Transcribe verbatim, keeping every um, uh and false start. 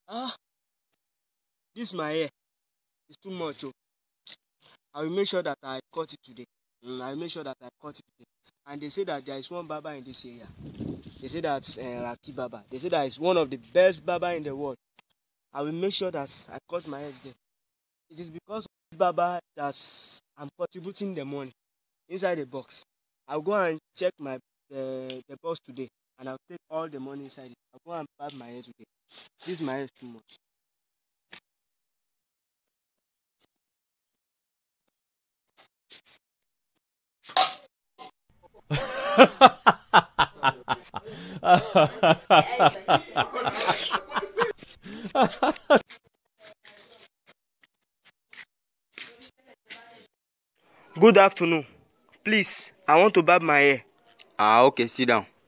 Ah, this my hair is too much. Oh. I will make sure that I cut it today. Mm, I will make sure that I cut it today. And they say that there is one barber in this area. They say that's uh, Raki Barber. They say that it's one of the best barber in the world. I will make sure that I cut my hair there. It is because of this barber that I'm contributing the money inside the box. I'll go and check my the, the box today, and I'll take all the money inside it. I'll go and barb my hair today. This my hair is too much. Good afternoon. Please, I want to barb my hair. Ah, okay, sit down.